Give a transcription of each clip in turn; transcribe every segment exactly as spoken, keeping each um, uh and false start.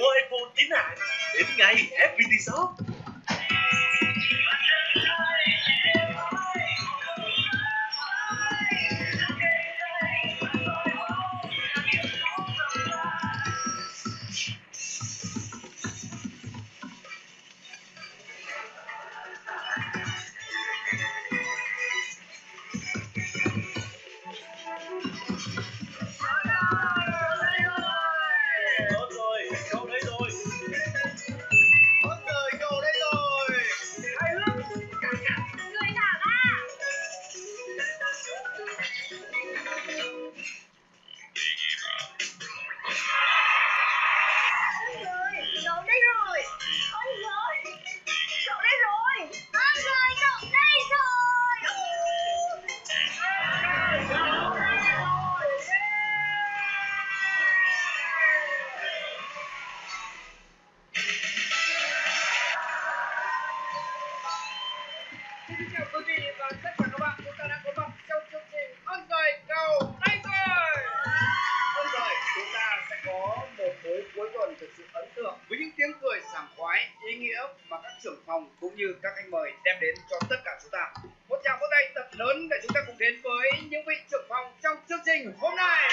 mua iPhone chín hạng đến ngay ép pê tê Shop. Xin chào quý vị và tất cả các bạn, chúng ta đang có mặt trong chương trình Ơn Giời Cầu Đây Rồi. Ơn Giời, chúng ta sẽ có một buổi cuối tuần thực sự ấn tượng với những tiếng cười sảng khoái, ý nghĩa mà các trưởng phòng cũng như các khách mời đem đến cho tất cả chúng ta. Một tràng vỗ tay thật lớn để chúng ta cùng đến với những vị trưởng phòng trong chương trình hôm nay.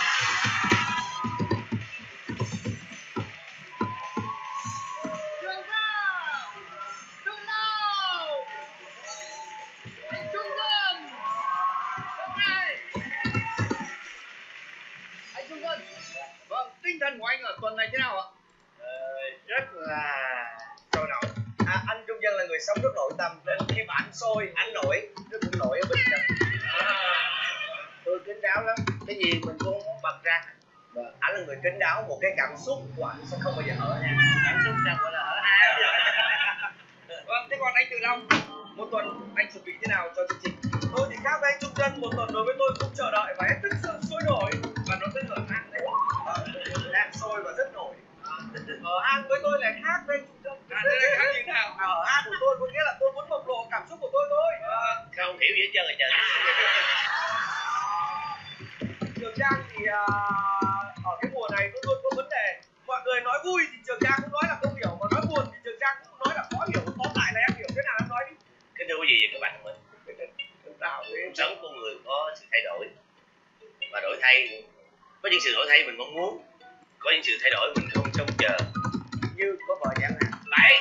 Tinh thần của anh ở tuần này thế nào ạ? Ờ, rất là sôi nổi. À, anh Trung Dân là người sống rất nội tâm, nên khi mà anh sôi, anh nổi, nó cũng nổi ở bên trong. À, tôi kín đáo lắm, cái gì mình cũng muốn bật ra. Và anh là người kín đáo, một cái cảm xúc của anh sẽ không bao giờ hở nha. Cảm xúc chẳng gọi là hở ha. Vâng, thế còn anh Tự Long, một tuần anh chuẩn bị thế nào cho chương trình? Tôi thì khác với anh Trung Dân, một tuần đối với tôi cũng chờ đợi và hết thực sự sôi nổi. Và nó rất là ăn đấy. Đang sôi và rất nổi. Ở ăn với tôi lại khác với anh Trung Dân. À, thế là khác như thế nào? Ở ăn của tôi có nghĩa là tôi muốn bộc lộ cảm xúc của tôi thôi. À, không hiểu gì hết trơn rồi trời. Trường Giang thì uh, ở cái mùa này luôn luôn có vấn đề. Mọi người nói vui thì Trường Giang cũng nói là không hiểu, mà nói buồn thì Trường Giang cũng nói là khó hiểu. Tóm lại là em hiểu thế nào em nói đi. Cái thưa quý vị và các bạn mình, cuộc sống con người có sự thay đổi và đổi thay, có những sự đổi thay mình mong muốn, có những sự thay đổi mình không trông chờ, như có vợ chẳng hạn. đấy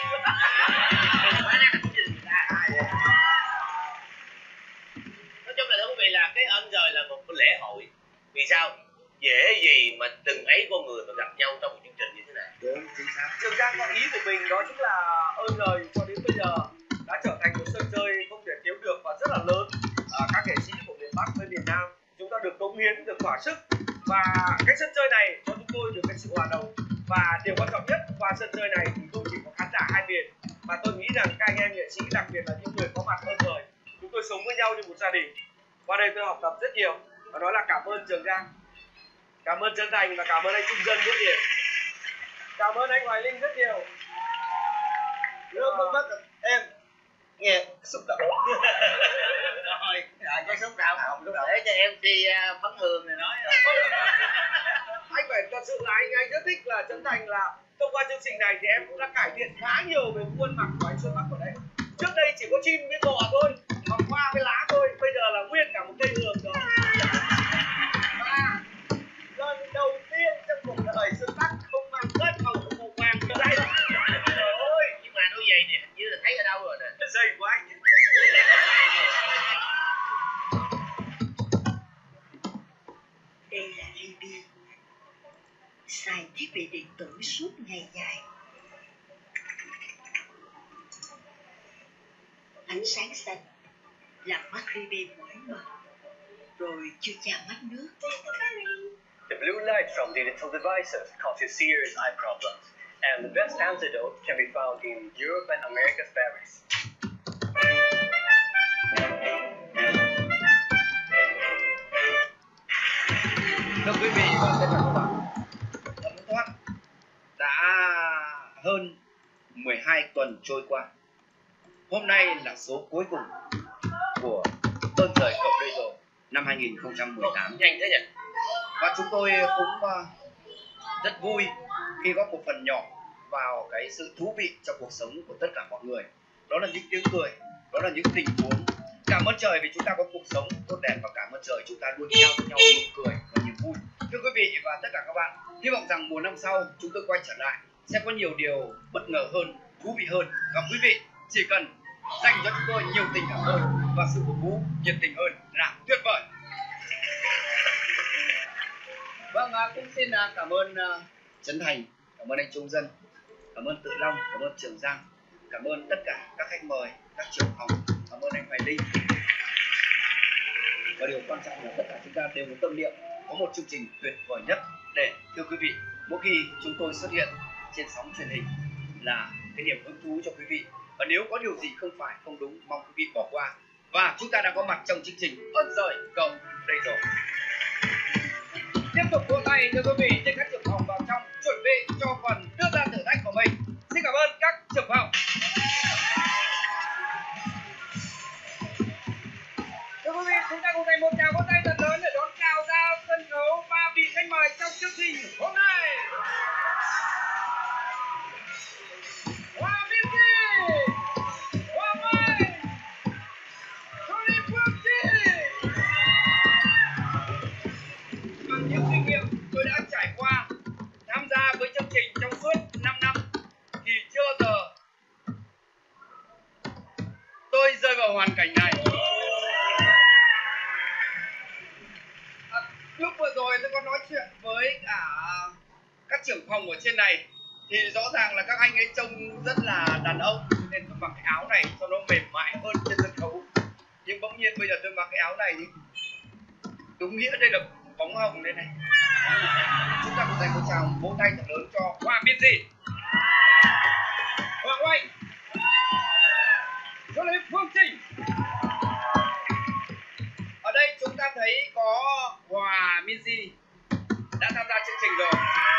nói chung là thưa quý vị là cái Ơn Giời là một cái lễ hội. Vì sao? Dễ gì mà từng ấy con người mà gặp nhau trong một chương trình như thế này. Đúng, chính xác. Trường Giang có ý của mình đó chính là Ơn Giời cho đến bây giờ đã trở thành một sân chơi không thể thiếu được và rất là lớn. À, các nghệ sĩ của miền Bắc với miền Nam chúng ta được cống hiến, được thỏa sức, và cái sân chơi này cho chúng tôi được cái sự hòa đồng. Và điều quan trọng nhất qua sân chơi này thì không chỉ có khán giả hai miền, mà tôi nghĩ rằng các anh em nghệ sĩ, đặc biệt là những người có mặt Ơn Giời, chúng tôi sống với nhau như một gia đình. Qua đây tôi học tập rất nhiều và nói là cảm ơn Trường Giang, cảm ơn chân thành và cảm ơn anh Trung Dân rất nhiều, cảm ơn anh Hoài Linh rất nhiều. Nước mắt mắt em nghe xúc động. Rồi, à, cái xúc động không xúc động để cho em đi uh, Phấn Hương này nói. Anh phải thật sự là anh anh rất thích là chân thành là thông qua chương trình này thì em cũng đã cải thiện khá nhiều về khuôn mặt của anh Xuân Bắc ở đây. Trước đây chỉ có chim với bò thôi, mà hoa với lá thôi, bây giờ là nguyên cả một cây hương rồi. Và lần đầu tiên trong cuộc đời Xuân Bắc không mang đất hồng của màu vàng ở đây. Ôi, nhưng mà nói vậy nè, hình như là thấy ở đâu rồi nè. Cái dây của anh ấy. Đây là rê bê, xài thiết bị điện tử suốt ngày dài. Ánh sáng xanh làm mắt rê bê mỏi mệt, rồi chưa chạm mắt nước. The blue light from digital devices causes serious eye problems, and the best antidote can be found in Europe and America's berries. Thưa quý vị và tất cả các bạn, ấm thoát đã hơn mười hai tuần trôi qua. Hôm nay là số cuối cùng của Ơn Giời Cầu Đây Rồi năm hai nghìn không trăm mười tám. Nhanh thế nhỉ? Và chúng tôi cũng rất vui khi góp một phần nhỏ vào cái sự thú vị trong cuộc sống của tất cả mọi người. Đó là những tiếng cười, đó là những tình huống. Cảm ơn trời vì chúng ta có cuộc sống tốt đẹp, và cảm ơn trời chúng ta luôn trao cho nhau nụ cười và niềm vui. Thưa quý vị và tất cả các bạn, hy vọng rằng mùa năm sau chúng tôi quay trở lại sẽ có nhiều điều bất ngờ hơn, thú vị hơn, và quý vị chỉ cần dành cho chúng tôi nhiều tình cảm hơn và sự cổ vũ nhiệt tình hơn là tuyệt vời. Vâng, à, cũng xin à, cảm ơn à, Trấn Thành, cảm ơn anh Trung Dân, cảm ơn Tự Long, cảm ơn Trường Giang, cảm ơn tất cả các khách mời, các trưởng phòng, cảm ơn anh Hoài Linh. Và điều quan trọng là tất cả chúng ta đều có tâm niệm có một chương trình tuyệt vời nhất để, thưa quý vị, mỗi khi chúng tôi xuất hiện trên sóng truyền hình là cái niềm hứng thú cho quý vị. Và nếu có điều gì không phải, không đúng, mong quý vị bỏ qua. Và chúng ta đã có mặt trong chương trình Ơn Giời Cầu đây rồi. Tiếp tục vỗ tay thưa quý vị để các trưởng phòng vào trong chuẩn bị cho phần đưa ra thử thách của mình. Xin cảm ơn các trưởng phòng. Thưa quý vị, chúng ta cùng dành một tràng vỗ tay thật lớn để đón chào ra sân khấu ba vị khách mời trong chương trình hôm nay. Hoa Minzy, Hoa Mai, Tony Phương Chi. Bằng những kinh nghiệm tôi đã trải qua tham gia với chương trình trong suốt năm năm thì chưa bao giờ tôi rơi vào hoàn cảnh này. À, lúc vừa rồi tôi có nói chuyện với cả các trưởng phòng ở trên này thì rõ ràng là các anh ấy trông rất là đàn ông, nên tôi mặc cái áo này cho nó mềm mại hơn trên sân khấu. Nhưng bỗng nhiên bây giờ tôi mặc cái áo này thì đúng nghĩa đây là bóng hồng đây này. Chúng ta cùng dành một tràng vỗ tay thật lớn cho Hoa Minzy, Hoàng Oanh, cho đến Phương Trinh. Ở đây chúng ta thấy có Hoa Minzy đã tham gia chương trình rồi.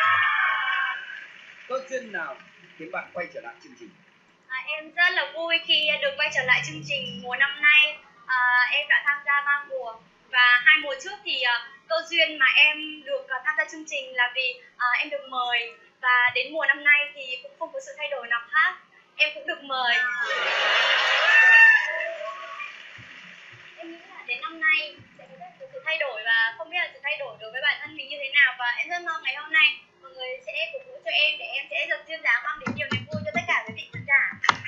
Câu chuyện nào khiến bạn quay trở lại chương trình? À, em rất là vui khi được quay trở lại chương trình mùa năm nay. À, em đã tham gia ba mùa, và hai mùa trước thì uh, cơ duyên mà em được uh, tham gia chương trình là vì uh, em được mời, và đến mùa năm nay thì cũng không có sự thay đổi nào khác, em cũng được mời. Em nghĩ là đến năm nay sẽ có rất nhiều sự thay đổi, và không biết là sự thay đổi đối với bản thân mình như thế nào, và em rất mong ngày hôm nay mọi người sẽ cổ vũ cho em để em sẽ dần duyên dáng mang đến nhiều niềm vui cho tất cả quý vị khán giả.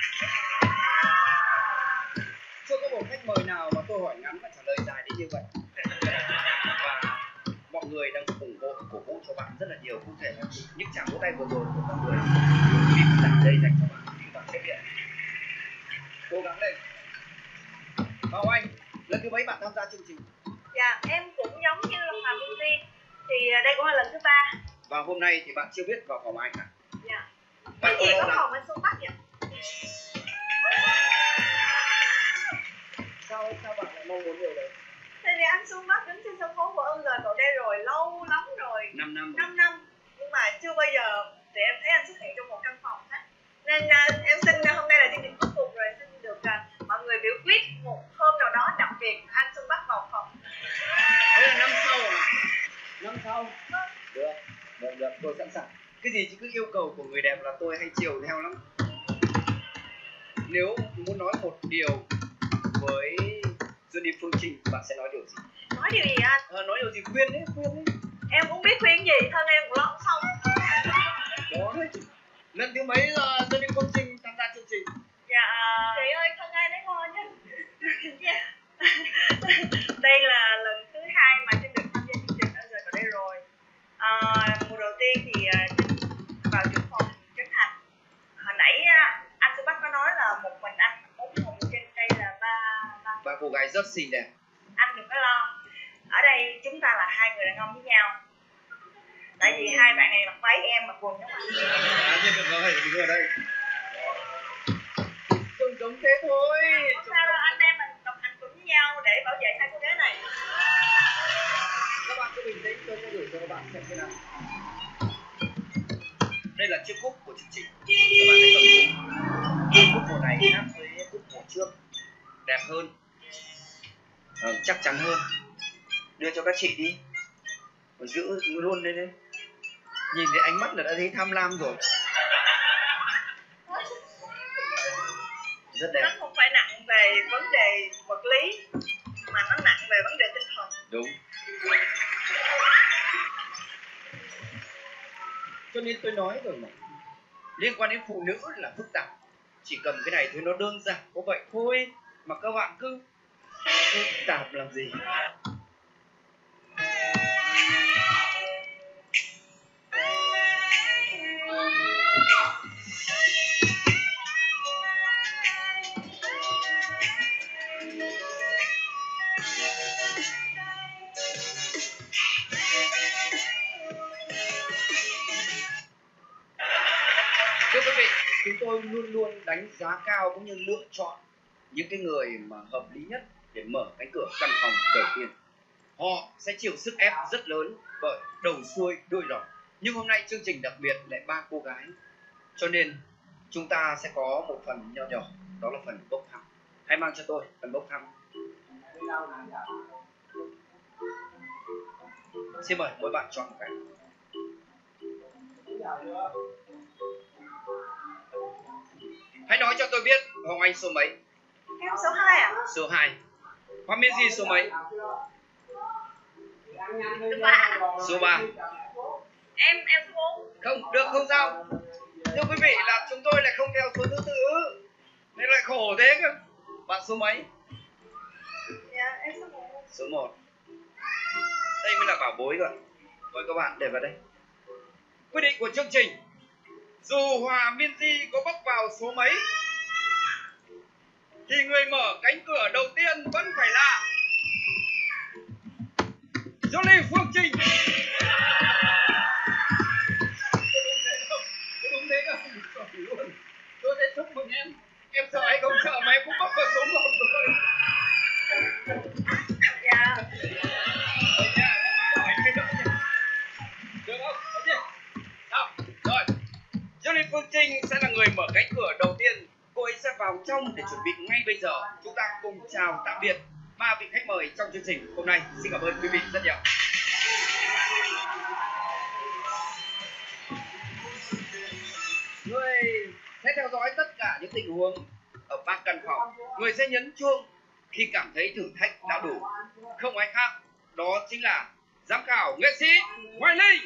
Chưa có một khách mời nào mà tôi hỏi ngắn và trả lời dài đến như vậy. Và mọi người đang ủng hộ, cổ vũ cho bạn rất là nhiều. Cụ thể là những tràng vỗ tay vừa rồi của mọi người quý vị khán giả đây dành cho bạn, các bạn sẽ hiện cố gắng lên. Bảo Anh, lần thứ mấy bạn tham gia chương trình? Dạ, em cũng giống như là Hoàng Minzy, thì đây cũng là lần thứ ba. Và hôm nay thì bạn chưa biết vào phòng Anh à? Dạ. Bạn Thì có là... phòng anh Xuân Bắc vậy? Sao, sao bạn lại mong muốn điều đấy? Thì vì anh Xuân Bắc đứng trên sân khấu của Ơn Giời Cầu đây rồi, lâu lắm rồi. năm năm. năm năm. Nhưng mà chưa bao giờ thì em thấy anh xuất hiện trong một căn phòng hết. Nên uh, em xin uh, hôm nay là chương trình cuối cùng rồi, xin được uh, mọi người biểu quyết một hôm nào đó đặc biệt anh Xuân Bắc vào phòng. Thế là năm sau à? Năm sau? Được, được, được, tôi sẵn sàng. Cái gì chứ cứ yêu cầu của người đẹp là tôi hay chiều theo lắm. Nếu muốn nói một điều với Johnny Phương Trinh, bạn sẽ nói điều gì? Nói điều gì anh? À, nói điều gì, khuyên đấy, khuyên đấy. Em cũng biết khuyên gì, thân em cũng lót xong. Đó đấy. Lần thứ mấy giờ Johnny Phương Trinh tham gia chương trình? Dạ, chị ơi, thân ai đấy ngon chứ. Đây là lần thứ hai mà Trinh được tham gia chương trình Ơn Giời Cầu đây rồi. À, mùa đầu tiên thì Trinh vào trưởng phòng Trấn Thành. Hồi nãy anh Xuân Bắc có nói là một mình anh, bốn phòng trên đây là ba ba Ba cô gái rất xinh đẹp. anh đừng có lo. Ở đây chúng ta là hai người đàn ông với nhau. Tại vì hai bạn này mặc váy, em mặc quần giống anh. À, nhưng được rồi, đứng ở đây. Trông giống thế thôi. Không sao đâu, anh em mình đồng hành cùng với nhau để bảo vệ hai cô gái này. Các bạn cứ bình tĩnh, tôi sẽ gửi cho các bạn xem thế nào. Đây là chiếc cúp của chương trình. Các bạn thấy không? Chiếc cúp mùa này khác với cúp mùa trước, đẹp hơn, à, chắc chắn hơn. Đưa cho các chị đi, và giữ luôn lên đấy. Nhìn thấy ánh mắt là đã thấy tham lam rồi. Rất Nó đẹp. không phải nặng về vấn đề vật lý mà nó nặng về vấn đề tinh thần. Đúng. Cho nên tôi nói rồi mà, liên quan đến phụ nữ là phức tạp. Chỉ cần cái này thôi, nó đơn giản có vậy thôi mà các bạn cứ phức tạp làm gì. Thưa quý vị, chúng tôi luôn luôn đánh giá cao cũng như lựa chọn những cái người mà hợp lý nhất để mở cánh cửa căn phòng đầu tiên. Họ sẽ chịu sức ép rất lớn bởi đầu xuôi đuôi lọt. Nhưng hôm nay chương trình đặc biệt lại ba cô gái, cho nên chúng ta sẽ có một phần nho nhỏ, đó là phần bốc thăm. Hãy mang cho tôi phần bốc thăm. Xin mời mỗi bạn chọn một cái. Hãy nói cho tôi biết Hồng Anh số mấy? Em số hai à? Số hai. Hoa Miên Di số mấy? Số ba. Số ba. Em em số bốn. Không, được không sao. Thưa quý vị là chúng tôi lại không theo số thứ tự nên lại khổ thế cơ. Bạn số mấy? Dạ, em số một. Số một. Đây mới là bảo bối rồi. Mời các bạn để vào đây. Quyết định của chương trình, dù Hòa Miên Di có bốc vào số mấy thì người mở cánh cửa đầu tiên vẫn phải là Jolie Phương Trinh. Có đúng thế không? Có đúng thế không? Trời luôn. Tôi sẽ chúc mừng em. Em sợ hay không sợ mà em cũng bốc vào số một rồi. Dạ. Được không? Ok. Nào, rồi. Jolie Phương Trinh sẽ là người mở cánh cửa đầu tiên. Cô ấy sẽ vào trong để chuẩn bị ngay bây giờ. Chúng ta cùng chào tạm biệt ba vị khách mời trong chương trình hôm nay. Xin cảm ơn quý vị rất nhiều. Người sẽ theo dõi tất cả những tình huống ở ba căn phòng. Người sẽ nhấn chuông khi cảm thấy thử thách đã đủ. Không ai khác, đó chính là giám khảo nghệ sĩ Hoài Linh.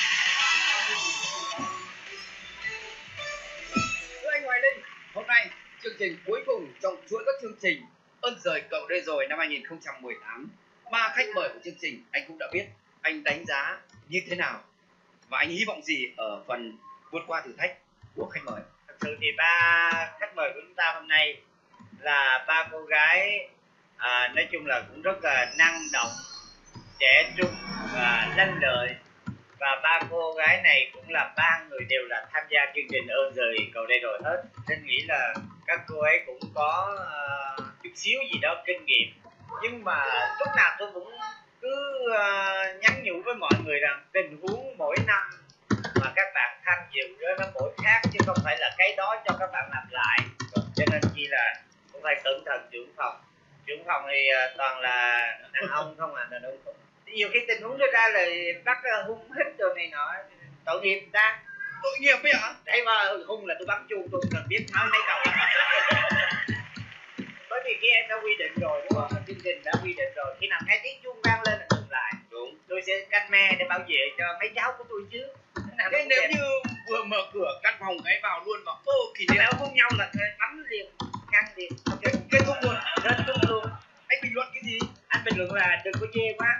Thưa anh Hoài Linh, hôm nay chương trình cuối cùng trong chuỗi các chương trình Ơn Giời Cậu Đây Rồi năm hai nghìn không trăm mười tám. Ba khách mời của chương trình anh cũng đã biết, anh đánh giá như thế nào và anh hy vọng gì ở phần vượt qua thử thách của khách mời. Thật sự thì ba khách mời của chúng ta hôm nay là ba cô gái à, nói chung là cũng rất là năng động, trẻ trung và lanh lợi, và ba cô gái này cũng là ba người đều là tham gia chương trình Ơn Giời Cậu Đây Rồi hết, nên nghĩ là các cô ấy cũng có uh, chút xíu gì đó kinh nghiệm. Nhưng mà lúc nào tôi cũng cứ uh, nhắn nhủ với mọi người rằng tình huống mỗi năm mà các bạn tham dự đó nó mỗi khác, chứ không phải là cái đó cho các bạn làm lại. Cho nên chi là cũng phải cẩn thận trưởng phòng. Trưởng phòng thì uh, toàn là đàn ông không à, đàn ông không. Nhiều khi tình huống đưa ra là bắt uh, hung hít đồ này nọ, tội nghiệp người ta. Tội nghiệp ấy hả? Đây mà hung là tôi bắn chuông, tôi cần biết nói mấy câu. Bởi vì khi em đã quy định rồi đúng không? Chương trình đã quy định rồi, khi nào nghe tiếng chuông vang lên là ngừng lại. Đúng. Tôi sẽ canh me để bảo vệ cho mấy cháu của tôi chứ. Thế nếu như vừa mở cửa căn phòng cái vào luôn mà ô kỳ thì niệm nếu với nhau là bắn liền, ngăn liền, kết, kết thúc luôn, kết thúc luôn. anh bình luận cái gì? Anh bình luận là đừng có chê quá.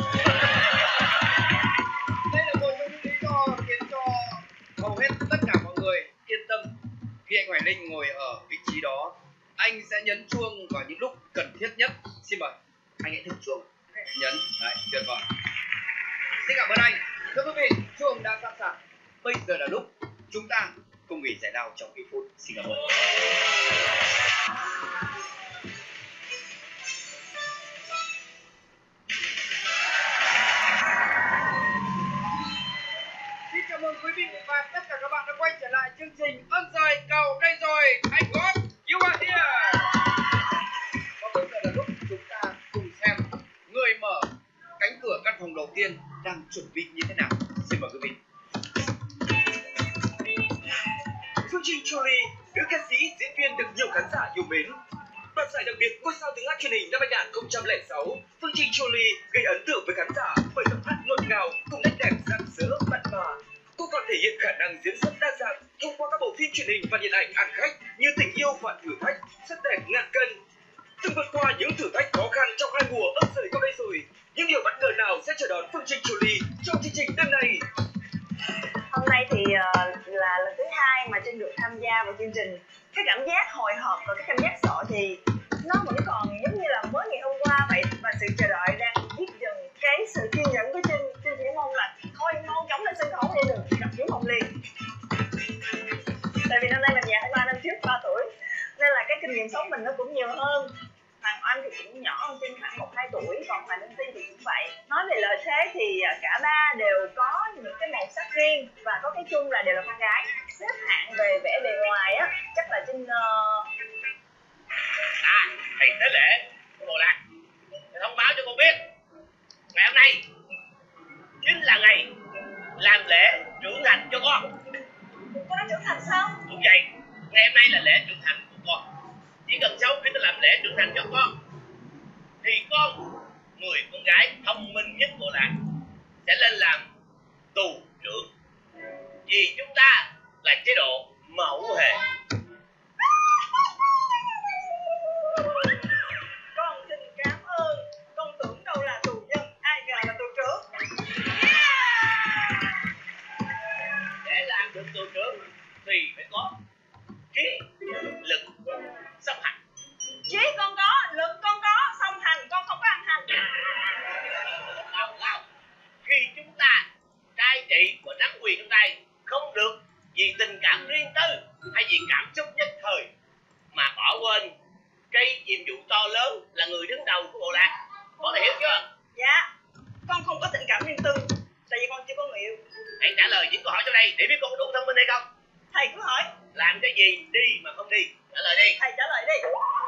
Đây là một trong những lý do khiến cho hầu hết tất cả mọi người yên tâm khi anh Hoài Linh ngồi ở vị trí đó. Anh sẽ nhấn chuông vào những lúc cần thiết nhất. Xin mời anh hãy thử chuông, nhấn đấy, tuyệt vời. Xin cảm ơn anh. Thưa quý vị, chuông đã sẵn sàng. Bây giờ là lúc chúng ta cùng nghỉ giải lao trong ít phút. Xin cảm ơn. Xin chào mừng quý vị và tất cả các bạn đã quay trở lại chương trình Ơn Giời Cậu Đây Rồi. Anh God, you are here. Và bây giờ là lúc chúng ta cùng xem người mở cánh cửa căn phòng đầu tiên đang chuẩn bị như thế nào. Xin mời quý vị. Phương Trinh Jolie, nữ ca sĩ, diễn viên được nhiều khán giả yêu mến. Đoạt giải đặc biệt ngôi sao tiếng hát truyền hình năm hai nghìn không trăm lẻ sáu, Phương Trinh Jolie gây ấn tượng với khán giả bởi giọng hát ngọt ngào cùng nét đẹp rạng rỡ mặn mà. Cô còn thể hiện khả năng diễn xuất đa dạng thông qua các bộ phim truyền hình và điện ảnh ăn khách như Tình yêu và Thử thách, Sắc đẹp ngàn cân. Từng vượt qua những thử thách khó khăn trong hai mùa ấp rời câu đây rồi, những điều bất ngờ nào sẽ chờ đón Phương Trinh Jolie trong chương trình đêm nay? Hôm nay thì uh, là lần thứ hai mà Trinh được tham gia vào chương trình. Cái cảm giác hồi hộp và cái cảm giác sợ thì nó vẫn còn giống như là mới ngày hôm qua vậy, và sự chờ đợi đang giết dần cái sự kiên nhẫn của Trinh. Trinh chỉ mong là thôi mau chóng lên sân khấu để được gặp Diễm Hồng liền. Tại vì năm nay mình già hơn ba năm trước ba tuổi, nên là cái kinh nghiệm sống mình nó cũng nhiều hơn. Hoàng Oanh thì cũng nhỏ hơn Trinh khoảng một hai tuổi, còn Hoàng Linh Ti thì cũng vậy. Nói về lợi thế thì cả ba đều có những cái màu sắc riêng và có cái chung là đều là con gái. Xếp hạng về vẻ bề ngoài á, chắc là Trinh uh... À, thầy tới lễ của Bộ Lạc thầy thông báo cho con biết ngày hôm nay chính là ngày làm lễ trưởng thành cho con. Con đã trưởng thành sao? Đúng vậy, ngày hôm nay là lễ trưởng thành của con. Chỉ cần sau khi tôi làm lễ trưởng thành cho con thì con, người con gái thông minh nhất Bộ Lạc, sẽ lên làm tù trưởng, vì chúng ta là chế độ mẫu hệ. Con xin cảm ơn. Con tưởng đâu là tù nhân, ai ngờ là tù trưởng. Để làm được tù trưởng thì phải có trí, lực, song hành. Trí con có, lực con có, song hành con không có ăn hành. Không, không. Khi chúng ta cai trị và nắm quyền trong tay, không được vì tình cảm riêng tư hay vì cảm xúc nhất thời mà bỏ quên cái nhiệm vụ to lớn là người đứng đầu của Bộ Lạc. Con đã hiểu chưa? Dạ, con không có tình cảm riêng tư, tại vì con chưa có người yêu. Hãy trả lời những câu hỏi sau đây để biết con có đủ thông minh hay không. Thầy cứ hỏi. Làm cái gì đi mà không đi? Trả lời đi. Thầy trả lời đi.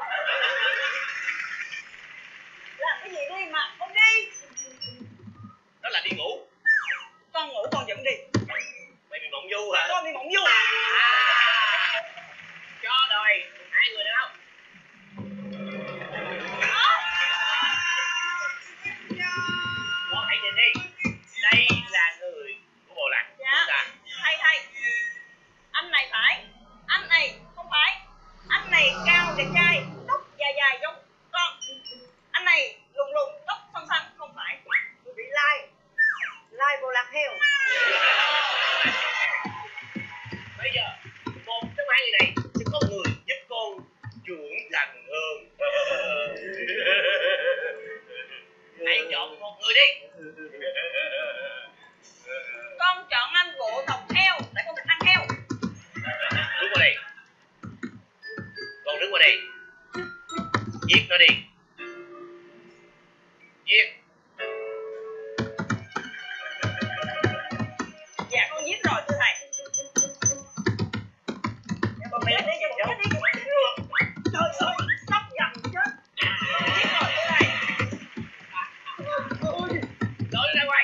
Làm cái gì đi mà không đi? Đó là đi ngủ. Con ngủ con vẫn đi. Mày bị mộng du hả? Con đi mộng du. À, cho đòi hai người được không? Con hãy nhìn đi. Đây là người của Bộ Lạc. Dạ. Thầy thầy. Anh này phải. Anh này không phải. Anh này cao đẹp trai, tóc dài dài giống con. Anh này lùn lùn, tóc xoăn xoăn, không phải. Tôi bị lai. Lai Bộ Lạc heo. Bây giờ một trong hai người này sẽ có người giúp con trưởng thành hơn. Hãy chọn một người đi. Con chọn anh bộ tộc heo, tại con thích ăn heo. Đứng qua đây. Con đứng qua đây. Giết nó đi. Giết. Dạ con giết rồi thưa thầy. Dạ con mẹ đi, dạ con chết đi. Trời ơi, tóc dầm chết. Con giết rồi thưa thầy. Lôi ra ngoài.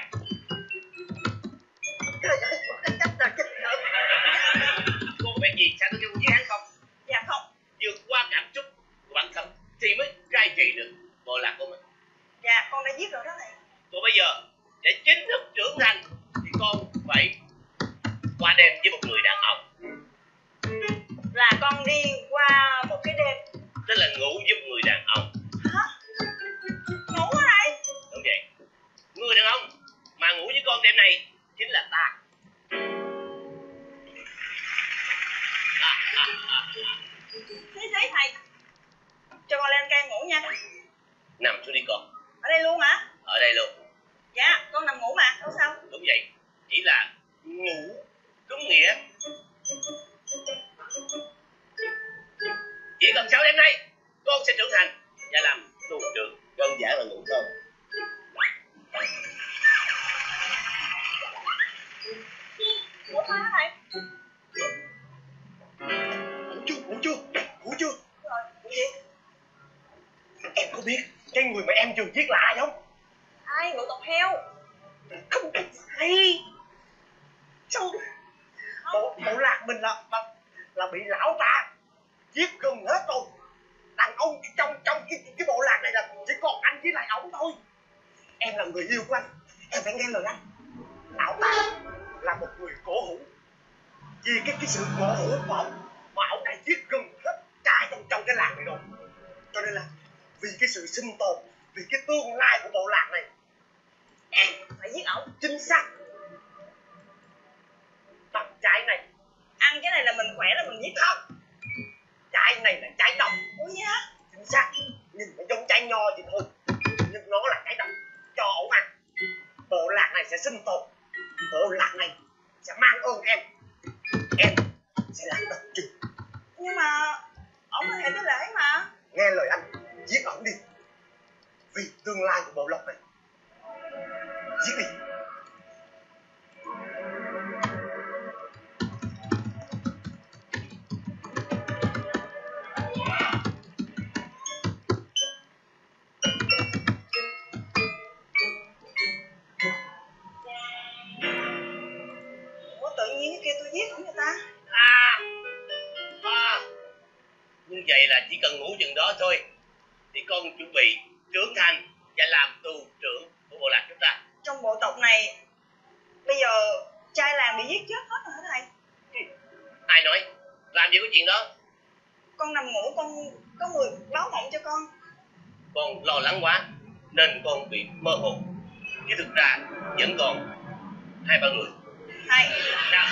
Trời ơi, con cái chấp là chết rồi. Cô có biết gì sao tôi kêu giết hắn không? Dạ không. Vượt qua cảm xúc của bản thân thì mới cai trị được Bộ Lạc của mình. Dạ con đã giết rồi đó thầy. Còn bây giờ để chính thức trưởng thành thì con phải qua đêm với một người đàn ông. Là con đi qua một cái đêm. Tức là ngủ giúp người đàn ông. Hả? Ngủ ở đây? Đúng vậy. Người đàn ông mà ngủ với con đêm này chính là ta. À, à, à, à. Thế thế thầy. Cho con lên cây ngủ nha. Nằm xuống đi con. Ở đây luôn hả? Ở đây luôn. Dạ, con nằm ngủ mà, đâu sao? Đúng vậy. Chỉ là ngủ đúng nghĩa. Chỉ cần sau đêm nay con sẽ trưởng thành và làm tù trưởng. Đơn giản là ngủ thôi. Ngủ thôi hả thầy? Ngủ chưa? Ngủ chưa? Ngủ chưa? Rồi, ngủ gì? Em có biết cái người mà em vừa giết là ai không? Ai? Bộ tộc heo. Không phải. Sao? Bộ, bộ Lạc mình là, là là bị lão ta giết gần hết rồi. Đàn ông trong trong cái, cái bộ lạc này là chỉ còn anh với lại ổng thôi. Em là người yêu của anh, em phải nghe lời anh. Lão ta là một người cổ hủ. Vì cái cái sự cổ hủ của ổng mà ổng đã giết gần hết cả trong trong cái làng này rồi. Cho nên là vì cái sự sinh tồn, vì cái tương lai của bộ lạc này, em phải giết ổng. Chính xác. Bằng trái này. Ăn cái này là mình khỏe là mình giết không? Trái này là trái độc. Ủa vậy hả? Chính xác. Nhìn nó giống trái nho thì thôi, nhưng nó là trái độc. Cho ổng ăn, bộ lạc này sẽ sinh tồn. Bộ lạc này sẽ mang ơn em. Em sẽ làm độc trừng. Nhưng mà ổng là hệ tế lễ mà. Nghe lời anh, giết ổng đi. Vì tương lai của bộ lạc này. Giết đi. Ủa tự nhiên cái kêu tôi giết ổng người ta. À, à, như vậy là chỉ cần ngủ chừng đó thôi thì con chuẩn bị trưởng thành và làm tù trưởng của bộ lạc chúng ta. Trong bộ tộc này bây giờ trai làng bị giết chết hết rồi hả thầy? Ai nói? Làm gì có chuyện đó? Con nằm ngủ con có người báo mộng cho con. Con lo lắng quá nên con bị mơ hồ, chứ thực ra vẫn còn hai ba người. Thầy, Sao?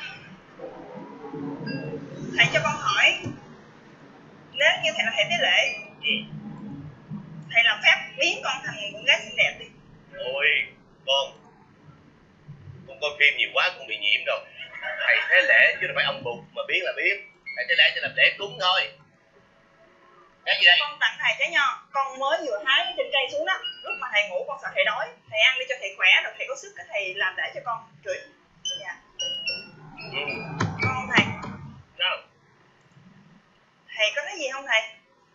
thầy cho con hỏi, nếu như thầy là thầy tế lễ, thầy làm phép biến con thành con gái xinh đẹp đi. Ôi con, con coi phim nhiều quá con bị nhiễm rồi. Thầy thế lễ chứ đâu phải ông Bụt mà biến là biến. Thầy thế lễ chỉ làm lễ cúng thôi. Cái gì đây? Con tặng thầy trái nho, con mới vừa hái cái trên cây xuống đó. Lúc mà thầy ngủ con sợ thầy đói, thầy ăn đi cho thầy khỏe rồi thầy có sức cái thầy làm để cho con rưỡi. Dạ. Ừ. Con không thầy? Sao? Thầy có thấy gì không thầy?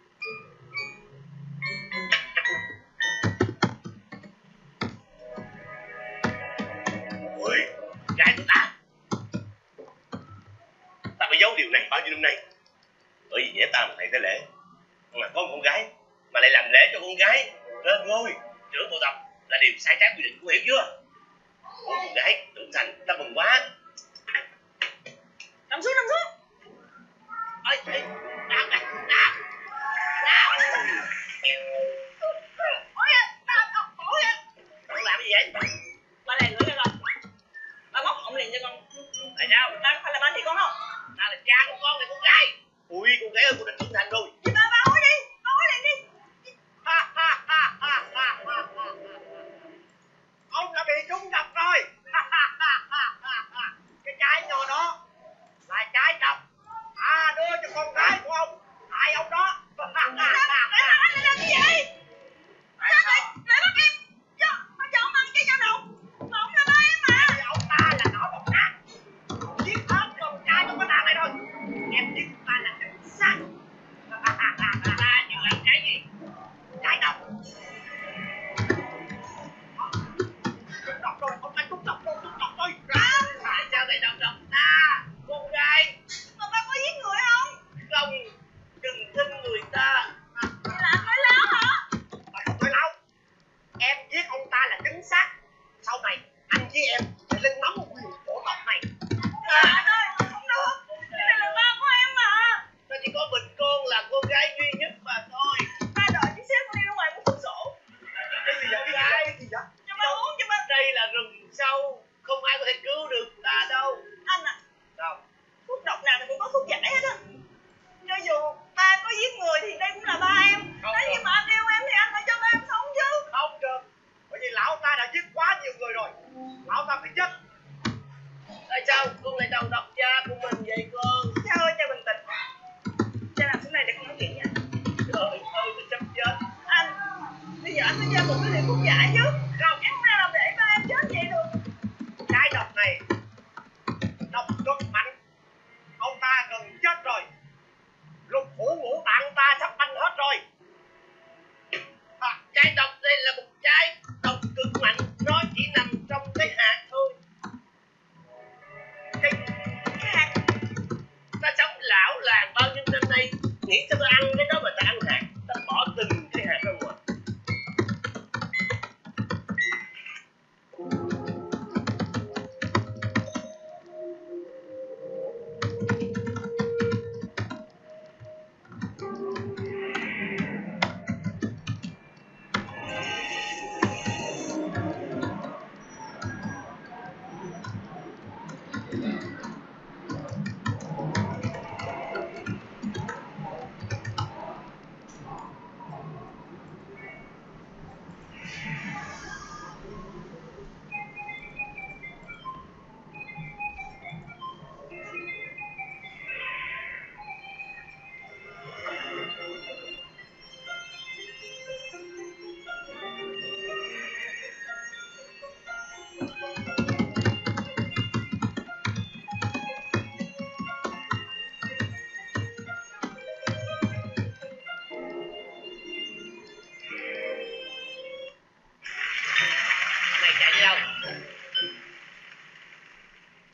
Ôi, gái của ta. Ta phải giấu điều này bao nhiêu năm nay. Bởi vì dễ ta là thầy thế lễ, mà có một con gái mà lại làm lễ cho con gái lên ngôi trưởng bộ tộc là điều sai trái quy định, của hiểu chưa? Một con gái trưởng thành ta mừng quá. Nằm xuống, nằm xuống. Ôi, ê, đau này, đau, đau. Ôi, đau, ôi. Con làm cái gì vậy? Ba này nữa rồi. Ba móc ổng liền cho con. Tại sao? Ta có phải là ba thì con không? Ta là cha của con này con gái. Ui, con gái ơi, con đã trưởng thành rồi. Thì ba ba ôi đi, ba ôi liền đi. Ha, ha, ha, ha, ha, ha, ha. Ông đã bị trúng độc rồi. Cái trái nho đó là trái độc. À, đưa cho con gái của ông. Hại ông đó. Tại sao anh lại làm như vậy? Tại sao lại lại bắt em cho cho ông ăn cái dao đầu? Mà ông là ba em mà. Thì ông ta là nỏ một nát. Giết hết con trai trong cái làng này rồi. Em biết ta là cảnh sát. Ta vừa làm cái gì? Trái độc. Trúng độc rồi, ông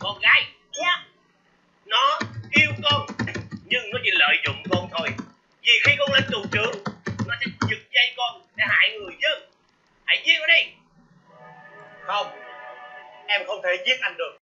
con gái. Dạ. Nó yêu con nhưng nó chỉ lợi dụng con thôi. Vì khi con lên tù trưởng, nó sẽ giật dây con để hại người chứ. Hãy giết nó đi. Không, em không thể giết anh được.